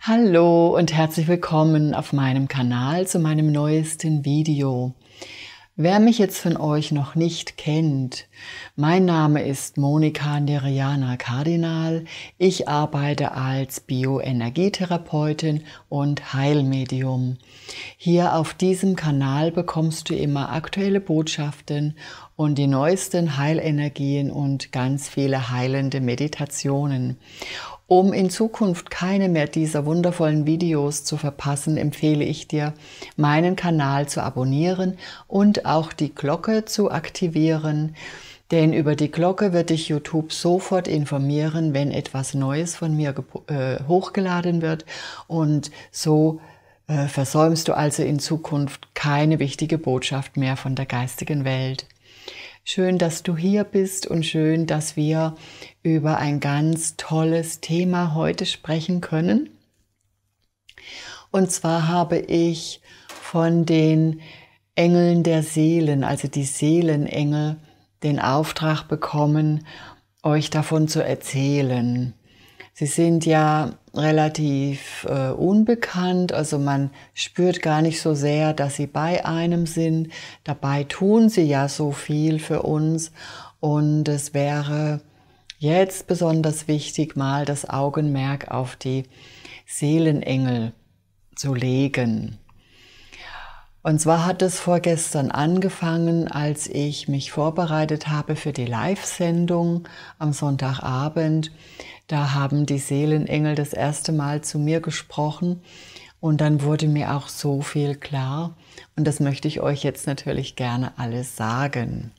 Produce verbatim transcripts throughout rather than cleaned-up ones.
Hallo und herzlich willkommen auf meinem Kanal zu meinem neuesten Video. Wer mich jetzt von euch noch nicht kennt, mein Name ist Monika Neriana Kardinal. Ich arbeite als Bioenergietherapeutin und Heilmedium. Hier auf diesem Kanal bekommst du immer aktuelle Botschaften und die neuesten Heilenergien und ganz viele heilende Meditationen. Um in Zukunft keine mehr dieser wundervollen Videos zu verpassen, empfehle ich dir, meinen Kanal zu abonnieren und auch die Glocke zu aktivieren. Denn über die Glocke wird dich YouTube sofort informieren, wenn etwas Neues von mir äh, hochgeladen wird. Und so äh, versäumst du also in Zukunft keine wichtige Botschaft mehr von der geistigen Welt. Schön, dass du hier bist und schön, dass wir über ein ganz tolles Thema heute sprechen können. Und zwar habe ich von den Engeln der Seelen, also die Seelenengel, den Auftrag bekommen, euch davon zu erzählen. Sie sind ja relativ äh, unbekannt, also man spürt gar nicht so sehr, dass sie bei einem sind. Dabei tun sie ja so viel für uns und es wäre jetzt besonders wichtig, mal das Augenmerk auf die Seelenengel zu legen. Und zwar hat es vorgestern angefangen, als ich mich vorbereitet habe für die Live-Sendung am Sonntagabend. Da haben die Seelenengel das erste Mal zu mir gesprochen und dann wurde mir auch so viel klar. Und das möchte ich euch jetzt natürlich gerne alles sagen.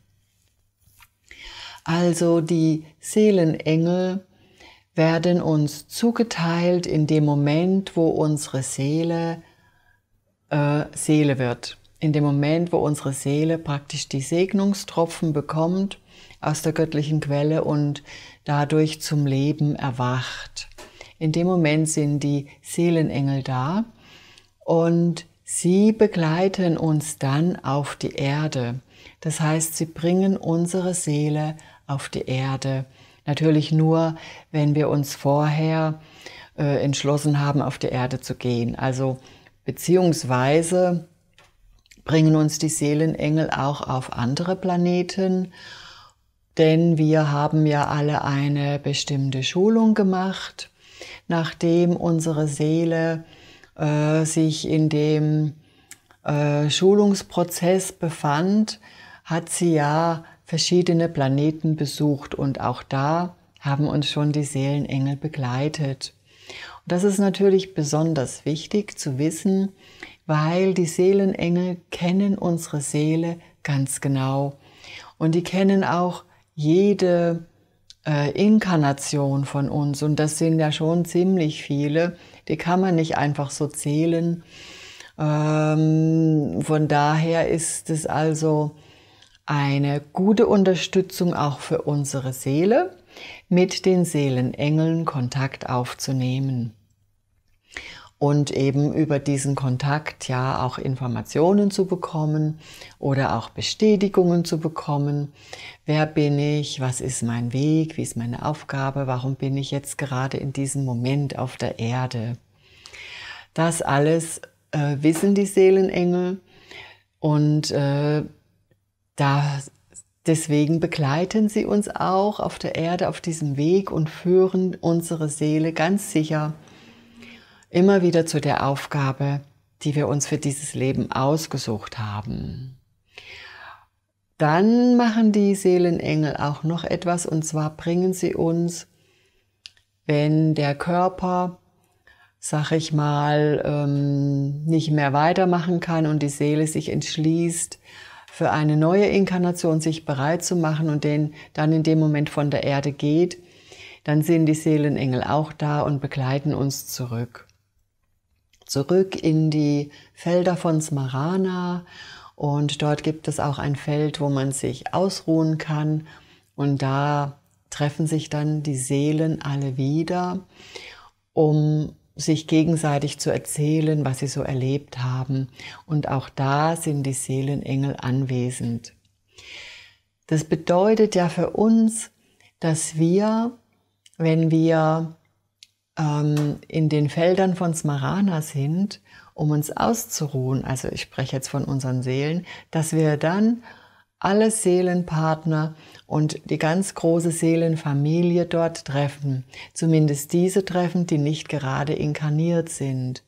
Also die Seelenengel werden uns zugeteilt in dem Moment, wo unsere Seele äh, Seele wird. In dem Moment, wo unsere Seele praktisch die Segnungstropfen bekommt aus der göttlichen Quelle und dadurch zum Leben erwacht. In dem Moment sind die Seelenengel da und sie begleiten uns dann auf die Erde. Das heißt, sie bringen unsere Seele auf die Erde. Natürlich nur, wenn wir uns vorher äh, entschlossen haben, auf die Erde zu gehen. Also beziehungsweise bringen uns die Seelenengel auch auf andere Planeten, denn wir haben ja alle eine bestimmte Schulung gemacht, nachdem unsere Seele äh, sich in dem äh, Schulungsprozess befand, hat sie ja verschiedene Planeten besucht und auch da haben uns schon die Seelenengel begleitet. Und das ist natürlich besonders wichtig zu wissen, weil die Seelenengel kennen unsere Seele ganz genau und die kennen auch jede äh, Inkarnation von uns und das sind ja schon ziemlich viele, die kann man nicht einfach so zählen. Ähm, von daher ist es also eine gute Unterstützung auch für unsere Seele, mit den Seelenengeln Kontakt aufzunehmen. Und eben über diesen Kontakt ja auch Informationen zu bekommen oder auch Bestätigungen zu bekommen. Wer bin ich? Was ist mein Weg? Wie ist meine Aufgabe? Warum bin ich jetzt gerade in diesem Moment auf der Erde? Das alles äh, wissen die Seelenengel und äh, da, deswegen begleiten sie uns auch auf der Erde auf diesem Weg und führen unsere Seele ganz sicher immer wieder zu der Aufgabe, die wir uns für dieses Leben ausgesucht haben. Dann machen die Seelenengel auch noch etwas, und zwar bringen sie uns, wenn der Körper, sag ich mal, ähm, nicht mehr weitermachen kann und die Seele sich entschließt, für eine neue Inkarnation sich bereit zu machen und den dann in dem Moment von der Erde geht, dann sind die Seelenengel auch da und begleiten uns zurück. Zurück in die Felder von Smarana und dort gibt es auch ein Feld, wo man sich ausruhen kann und da treffen sich dann die Seelen alle wieder, um sich gegenseitig zu erzählen, was sie so erlebt haben und auch da sind die Seelenengel anwesend. Das bedeutet ja für uns, dass wir, wenn wir ähm, in den Feldern von Smarana sind, um uns auszuruhen, also ich spreche jetzt von unseren Seelen, dass wir dann alle Seelenpartner und die ganz große Seelenfamilie dort treffen. Zumindest diese treffen, die nicht gerade inkarniert sind.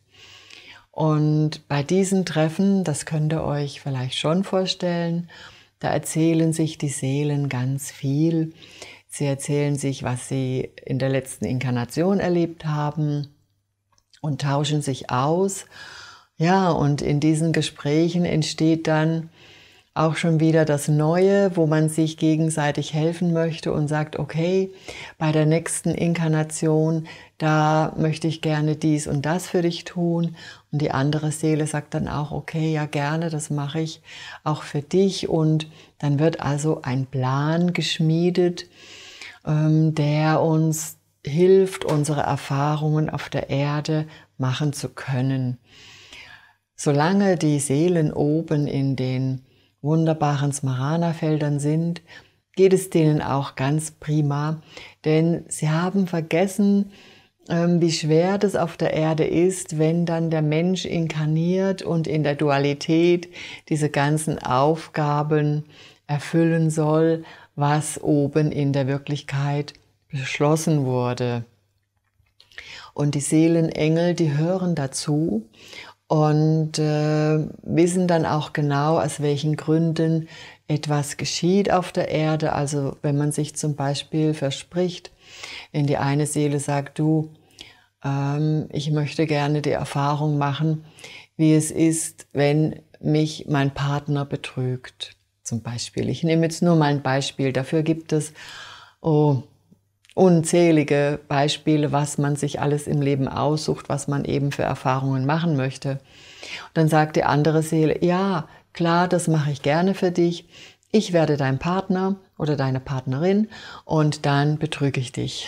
Und bei diesen Treffen, das könnt ihr euch vielleicht schon vorstellen, da erzählen sich die Seelen ganz viel. Sie erzählen sich, was sie in der letzten Inkarnation erlebt haben und tauschen sich aus. Ja, und in diesen Gesprächen entsteht dann auch schon wieder das Neue, wo man sich gegenseitig helfen möchte und sagt, okay, bei der nächsten Inkarnation, da möchte ich gerne dies und das für dich tun. Und die andere Seele sagt dann auch, okay, ja gerne, das mache ich auch für dich. Und dann wird also ein Plan geschmiedet, ähm, der uns hilft, unsere Erfahrungen auf der Erde machen zu können. Solange die Seelen oben in den wunderbaren Smarana-Feldern sind, geht es denen auch ganz prima, denn sie haben vergessen, wie schwer das auf der Erde ist, wenn dann der Mensch inkarniert und in der Dualität diese ganzen Aufgaben erfüllen soll, was oben in der Wirklichkeit beschlossen wurde. Und die Seelenengel, die hören dazu und äh, wissen dann auch genau, aus welchen Gründen etwas geschieht auf der Erde. Also wenn man sich zum Beispiel verspricht, wenn die eine Seele sagt, du, ähm, ich möchte gerne die Erfahrung machen, wie es ist, wenn mich mein Partner betrügt. Zum Beispiel. Ich nehme jetzt nur mal ein Beispiel. Dafür gibt es oh, unzählige Beispiele, was man sich alles im Leben aussucht, was man eben für Erfahrungen machen möchte. Und dann sagt die andere Seele, ja, klar, das mache ich gerne für dich. Ich werde dein Partner oder deine Partnerin und dann betrüge ich dich.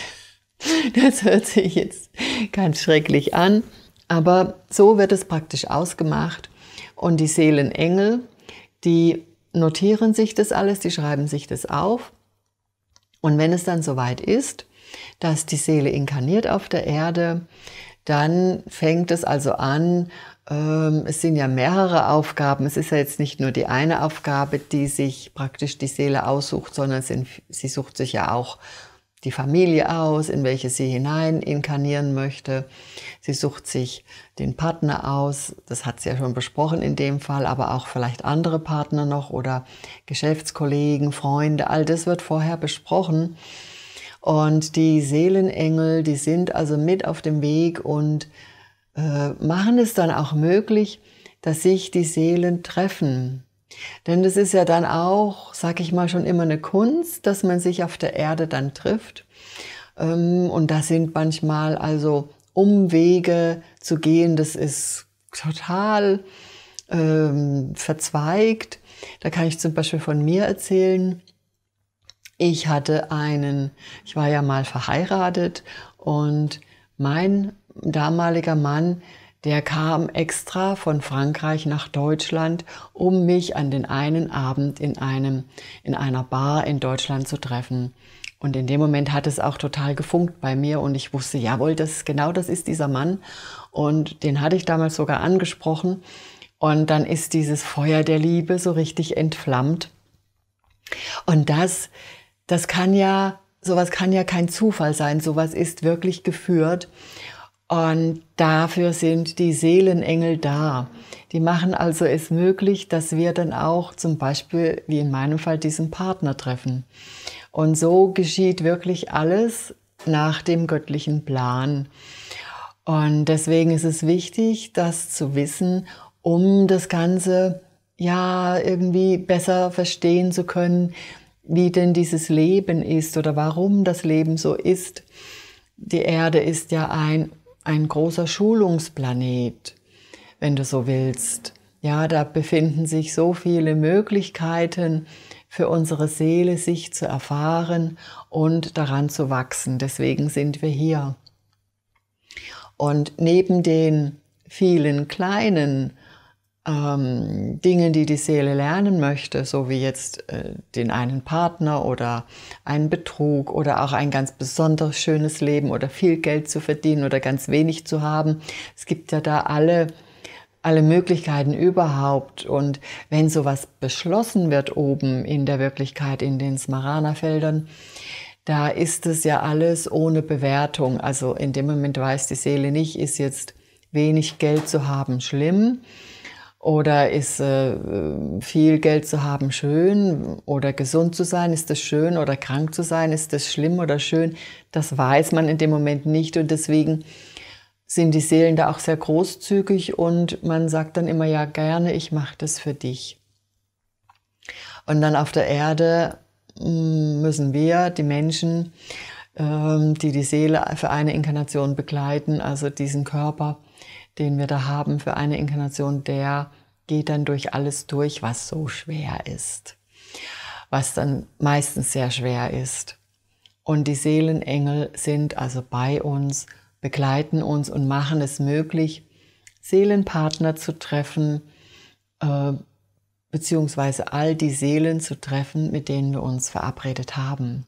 Das hört sich jetzt ganz schrecklich an, aber so wird es praktisch ausgemacht. Und die Seelenengel, die notieren sich das alles, die schreiben sich das auf. Und wenn es dann soweit ist, dass die Seele inkarniert auf der Erde, dann fängt es also an, ähm, es sind ja mehrere Aufgaben, es ist ja jetzt nicht nur die eine Aufgabe, die sich praktisch die Seele aussucht, sondern sind, sie sucht sich ja auch die Familie aus, in welche sie hinein inkarnieren möchte. Sie sucht sich den Partner aus, das hat sie ja schon besprochen in dem Fall, aber auch vielleicht andere Partner noch oder Geschäftskollegen, Freunde, all das wird vorher besprochen. Und die Seelenengel, die sind also mit auf dem Weg und äh, machen es dann auch möglich, dass sich die Seelen treffen. Denn das ist ja dann auch, sag ich mal, schon immer eine Kunst, dass man sich auf der Erde dann trifft. Und da sind manchmal also Umwege zu gehen, das ist total ähm, verzweigt. Da kann ich zum Beispiel von mir erzählen. Ich hatte einen, ich war ja mal verheiratet und mein damaliger Mann, der kam extra von Frankreich nach Deutschland, um mich an den einen Abend in einem, in einer Bar in Deutschland zu treffen. Und in dem Moment hat es auch total gefunkt bei mir und ich wusste, jawohl, das, genau das ist dieser Mann. Und den hatte ich damals sogar angesprochen. Und dann ist dieses Feuer der Liebe so richtig entflammt. Und das, das kann ja, sowas kann ja kein Zufall sein. Sowas ist wirklich geführt. Und dafür sind die Seelenengel da. Die machen also es möglich, dass wir dann auch zum Beispiel, wie in meinem Fall, diesen Partner treffen. Und so geschieht wirklich alles nach dem göttlichen Plan. Und deswegen ist es wichtig, das zu wissen, um das Ganze ja irgendwie besser verstehen zu können, wie denn dieses Leben ist oder warum das Leben so ist. Die Erde ist ja ein Ein großer Schulungsplanet, wenn du so willst. Ja, da befinden sich so viele Möglichkeiten für unsere Seele, sich zu erfahren und daran zu wachsen. Deswegen sind wir hier. Und neben den vielen kleinen ähm, Dingen, die die Seele lernen möchte, so wie jetzt äh, den einen Partner oder einen Betrug oder auch ein ganz besonders schönes Leben oder viel Geld zu verdienen oder ganz wenig zu haben. Es gibt ja da alle, alle Möglichkeiten überhaupt. Und wenn sowas beschlossen wird oben in der Wirklichkeit, in den Smarana-Feldern, da ist es ja alles ohne Bewertung. Also in dem Moment weiß die Seele nicht, ist jetzt wenig Geld zu haben schlimm oder ist äh, viel Geld zu haben schön oder gesund zu sein, ist das schön oder krank zu sein, ist das schlimm oder schön. Das weiß man in dem Moment nicht und deswegen sind die Seelen da auch sehr großzügig und man sagt dann immer, ja gerne, ich mache das für dich. Und dann auf der Erde müssen wir, die Menschen, die die Seele für eine Inkarnation begleiten, also diesen Körper, den wir da haben für eine Inkarnation, der geht dann durch alles durch, was so schwer ist, was dann meistens sehr schwer ist. Und die Seelenengel sind also bei uns, begleiten uns und machen es möglich, Seelenpartner zu treffen, äh, beziehungsweise all die Seelen zu treffen, mit denen wir uns verabredet haben.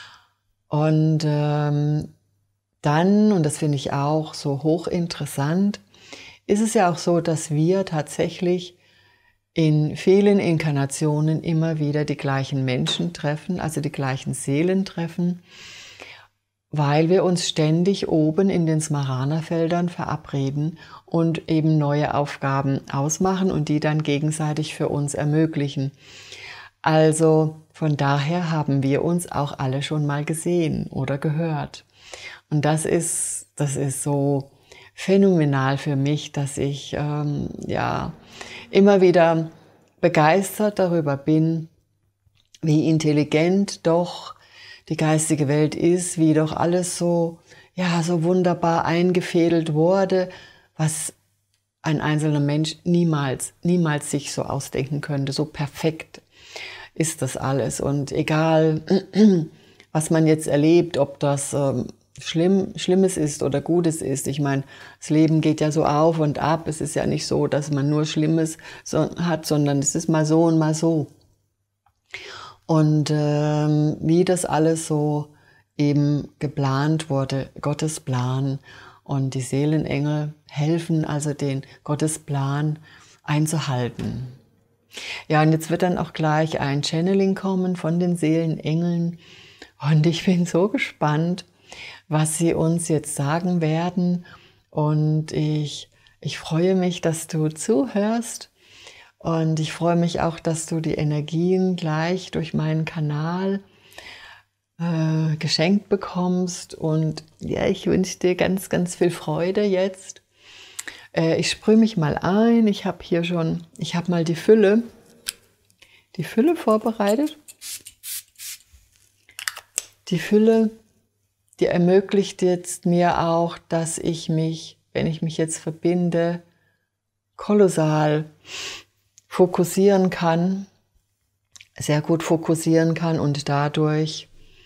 Und ähm, dann, und das finde ich auch so hochinteressant, ist es ja auch so, dass wir tatsächlich in vielen Inkarnationen immer wieder die gleichen Menschen treffen, also die gleichen Seelen treffen, weil wir uns ständig oben in den Smarana-Feldern verabreden und eben neue Aufgaben ausmachen und die dann gegenseitig für uns ermöglichen. Also von daher haben wir uns auch alle schon mal gesehen oder gehört. Und das ist, das ist so phänomenal für mich, dass ich ähm, ja, immer wieder begeistert darüber bin, wie intelligent doch die geistige Welt ist, wie doch alles so, ja, so wunderbar eingefädelt wurde, was ein einzelner Mensch niemals, niemals sich so ausdenken könnte. So perfekt ist das alles. Und egal, was man jetzt erlebt, ob das ähm, schlimm, Schlimmes ist oder Gutes ist. Ich meine, das Leben geht ja so auf und ab. Es ist ja nicht so, dass man nur Schlimmes so, hat, sondern es ist mal so und mal so. Und ähm, wie das alles so eben geplant wurde, Gottes Plan. Und die Seelenengel helfen also den Gottes Plan einzuhalten. Ja, und jetzt wird dann auch gleich ein Channeling kommen von den Seelenengeln. Und ich bin so gespannt, was sie uns jetzt sagen werden. Und ich, ich freue mich, dass du zuhörst. Und ich freue mich auch, dass du die Energien gleich durch meinen Kanal äh, geschenkt bekommst. Und ja, ich wünsche dir ganz, ganz viel Freude jetzt. Äh, ich sprühe mich mal ein. Ich habe hier schon, ich habe mal die Fülle, die Fülle vorbereitet. Die Fülle, die ermöglicht jetzt mir auch, dass ich mich, wenn ich mich jetzt verbinde, kolossal fokussieren kann, sehr gut fokussieren kann und dadurch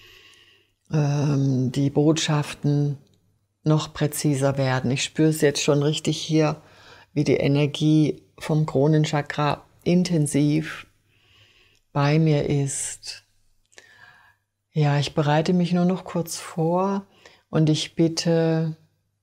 ähm, die Botschaften noch präziser werden. Ich spüre es jetzt schon richtig hier, wie die Energie vom Kronenchakra intensiv bei mir ist. Ja, ich bereite mich nur noch kurz vor und ich bitte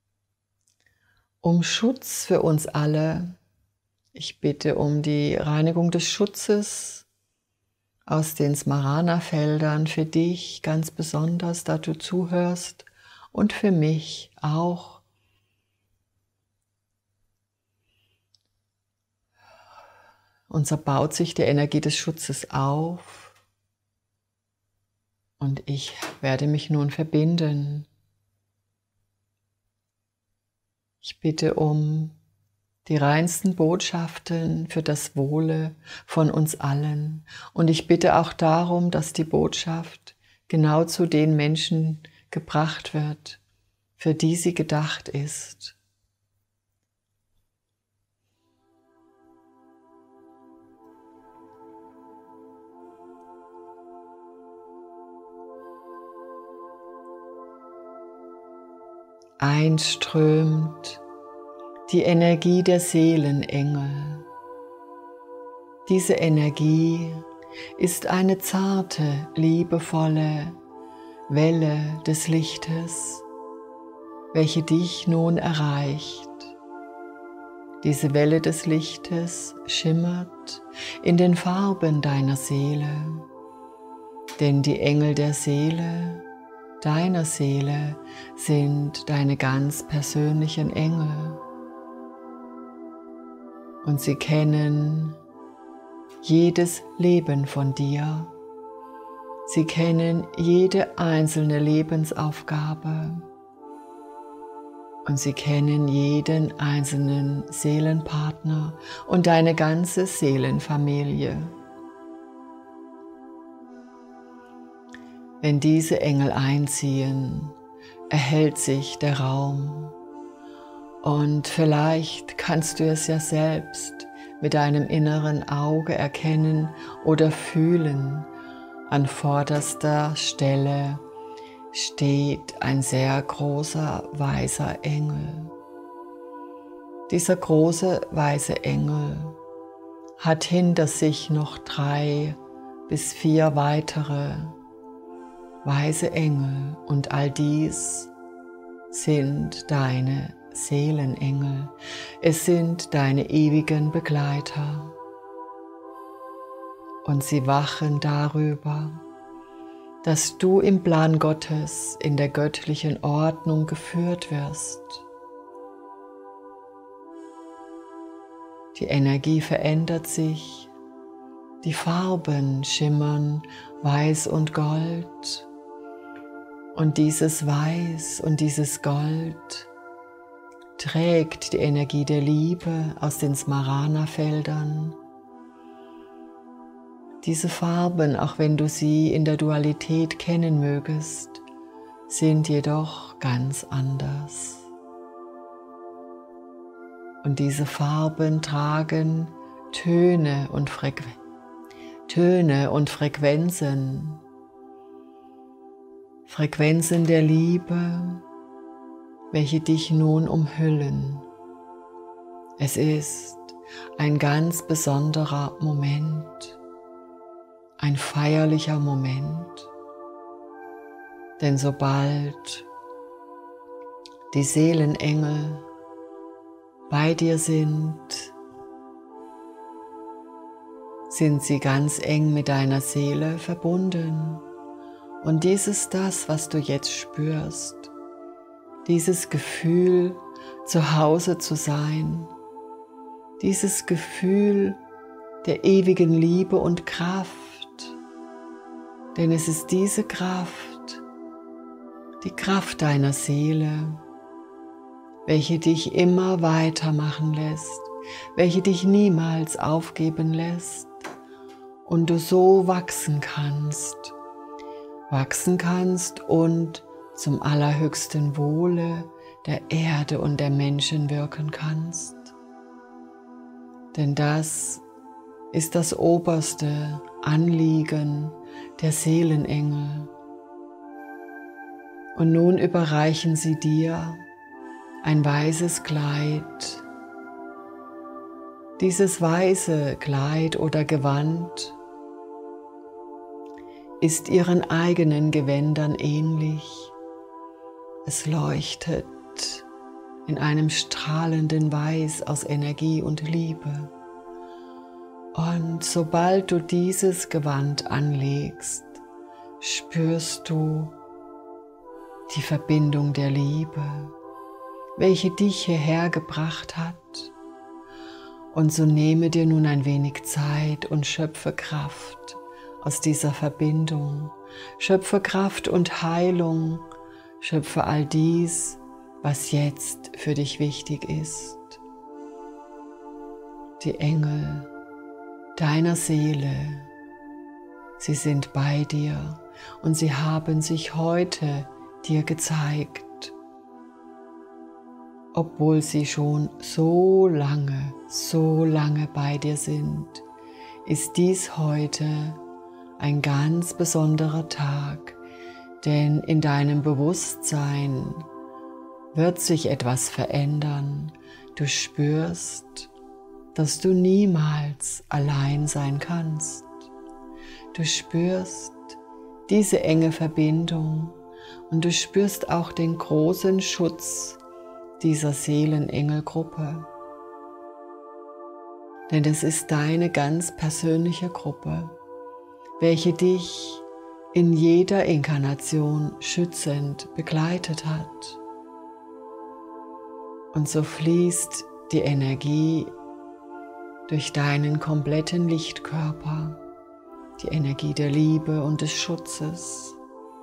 um Schutz für uns alle. Ich bitte um die Reinigung des Schutzes aus den Smarana-Feldern für dich ganz besonders, da du zuhörst und für mich auch. Und so baut sich die Energie des Schutzes auf und ich werde mich nun verbinden. Ich bitte um die reinsten Botschaften für das Wohle von uns allen. Und ich bitte auch darum, dass die Botschaft genau zu den Menschen gebracht wird, für die sie gedacht ist. Einströmt die Energie der Seelenengel Diese Energie ist eine zarte, liebevolle Welle des Lichtes, welche dich nun erreicht. Diese Welle des Lichtes schimmert in den Farben deiner Seele, denn die Engel der Seele, deiner Seele, sind deine ganz persönlichen Engel. Und sie kennen jedes Leben von dir. Sie kennen jede einzelne Lebensaufgabe. Und sie kennen jeden einzelnen Seelenpartner und deine ganze Seelenfamilie. Wenn diese Engel einziehen, erhellt sich der Raum. Und vielleicht kannst du es ja selbst mit deinem inneren Auge erkennen oder fühlen. An vorderster Stelle steht ein sehr großer weißer Engel. Dieser große weiße Engel hat hinter sich noch drei bis vier weitere weiße Engel und all dies sind deine Seelenengel. Es sind deine ewigen Begleiter und sie wachen darüber, dass du im Plan Gottes in der göttlichen Ordnung geführt wirst. Die Energie verändert sich, die Farben schimmern weiß und gold und dieses Weiß und dieses Gold trägt die Energie der Liebe aus den Smarana-Feldern. Diese Farben, auch wenn du sie in der Dualität kennen mögest, sind jedoch ganz anders. Und diese Farben tragen Töne und, Frequ- Töne und Frequenzen. Frequenzen der Liebe, welche dich nun umhüllen. Es ist ein ganz besonderer Moment. Ein feierlicher Moment, denn sobald die Seelenengel bei dir sind, sind sie ganz eng mit deiner Seele verbunden. Und dies ist das, was du jetzt spürst, dieses Gefühl, zu Hause zu sein, dieses Gefühl der ewigen Liebe und Kraft. Denn es ist diese Kraft, die Kraft deiner Seele, welche dich immer weitermachen lässt, welche dich niemals aufgeben lässt und du so wachsen kannst, wachsen kannst und zum allerhöchsten Wohle der Erde und der Menschen wirken kannst. Denn das ist das oberste Anliegen der Seelenengel. Und nun überreichen sie dir ein weißes Kleid. Dieses weiße Kleid oder Gewand ist ihren eigenen Gewändern ähnlich. Es leuchtet in einem strahlenden Weiß aus Energie und Liebe. Und sobald du dieses Gewand anlegst, spürst du die Verbindung der Liebe, welche dich hierher gebracht hat. Und so nehme dir nun ein wenig Zeit und schöpfe Kraft aus dieser Verbindung. Schöpfe Kraft und Heilung, schöpfe all dies, was jetzt für dich wichtig ist. Die Engel deiner Seele, sie sind bei dir und sie haben sich heute dir gezeigt, obwohl sie schon so lange, so lange bei dir sind, ist dies heute ein ganz besonderer Tag, denn in deinem Bewusstsein wird sich etwas verändern. Du spürst, dass du niemals allein sein kannst. Du spürst diese enge Verbindung und du spürst auch den großen Schutz dieser Seelenengelgruppe. Denn es ist deine ganz persönliche Gruppe, welche dich in jeder Inkarnation schützend begleitet hat. Und so fließt die Energie durch deinen kompletten Lichtkörper, die Energie der Liebe und des Schutzes.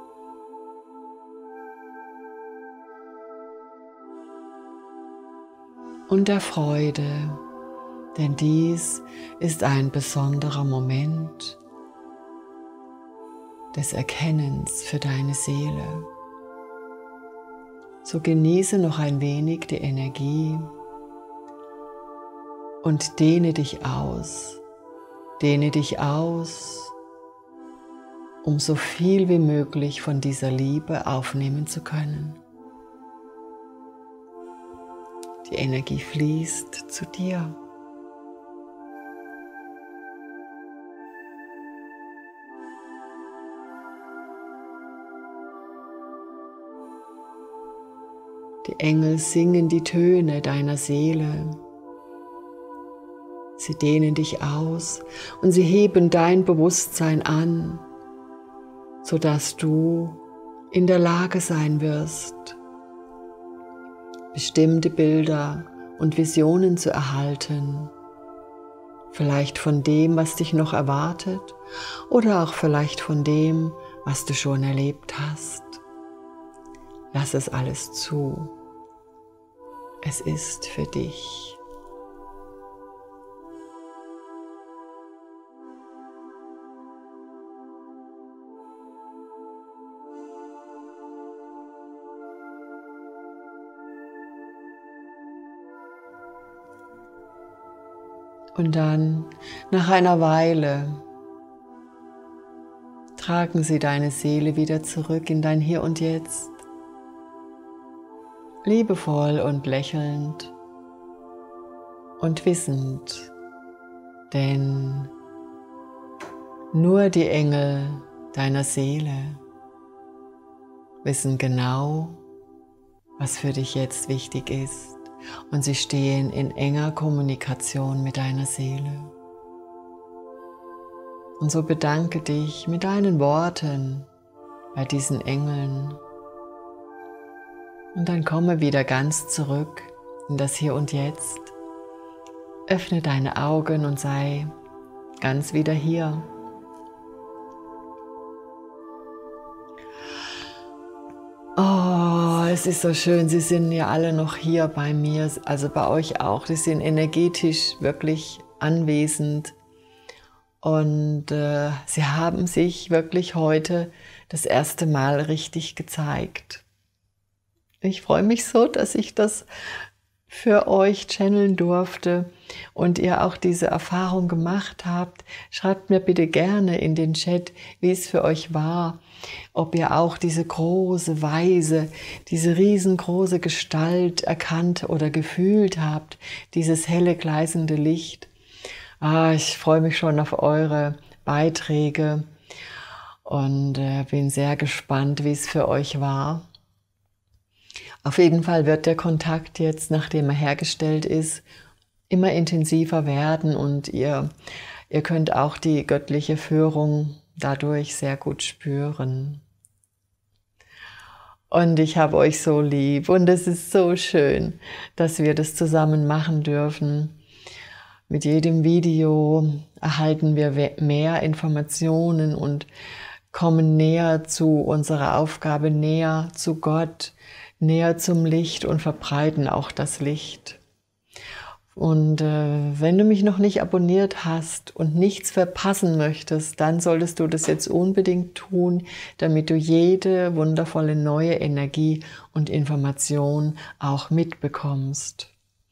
Und der Freude, denn dies ist ein besonderer Moment des Erkennens für deine Seele. So genieße noch ein wenig die Energie und dehne dich aus. Dehne dich aus, um so viel wie möglich von dieser Liebe aufnehmen zu können. Die Energie fließt zu dir. Die Engel singen die Töne deiner Seele. Sie dehnen dich aus und sie heben dein Bewusstsein an, sodass du in der Lage sein wirst, bestimmte Bilder und Visionen zu erhalten, vielleicht von dem, was dich noch erwartet oder auch vielleicht von dem, was du schon erlebt hast. Lass es alles zu. Es ist für dich. Und dann, nach einer Weile, tragen sie deine Seele wieder zurück in dein Hier und Jetzt. Liebevoll und lächelnd und wissend, denn nur die Engel deiner Seele wissen genau, was für dich jetzt wichtig ist, und sie stehen in enger Kommunikation mit deiner Seele. Und so bedanke dich mit deinen Worten bei diesen Engeln. Und dann komme wieder ganz zurück in das Hier und Jetzt. Öffne deine Augen und sei ganz wieder hier. Oh, es ist so schön, Sie sind ja alle noch hier bei mir, also bei euch auch. Sie sind energetisch wirklich anwesend. Und äh, Sie haben sich wirklich heute das erste Mal richtig gezeigt. Ich freue mich so, dass ich das für euch channeln durfte und ihr auch diese Erfahrung gemacht habt. Schreibt mir bitte gerne in den Chat, wie es für euch war, ob ihr auch diese große, weise, diese riesengroße Gestalt erkannt oder gefühlt habt, dieses helle, gleißende Licht. Ah, ich freue mich schon auf eure Beiträge und äh, bin sehr gespannt, wie es für euch war. Auf jeden Fall wird der Kontakt jetzt, nachdem er hergestellt ist, immer intensiver werden und ihr, ihr könnt auch die göttliche Führung dadurch sehr gut spüren. Und ich habe euch so lieb und es ist so schön, dass wir das zusammen machen dürfen. Mit jedem Video erhalten wir mehr Informationen und kommen näher zu unserer Aufgabe, näher zu Gott, näher zum Licht und verbreiten auch das Licht. Und äh, wenn du mich noch nicht abonniert hast und nichts verpassen möchtest, dann solltest du das jetzt unbedingt tun, damit du jede wundervolle neue Energie und Information auch mitbekommst.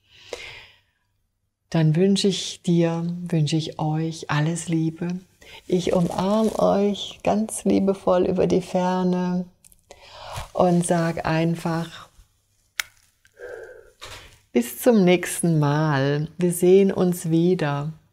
Dann wünsche ich dir, wünsche ich euch alles Liebe. Ich umarme euch ganz liebevoll über die Ferne und sag einfach, Bis zum nächsten Mal. Wir sehen uns wieder.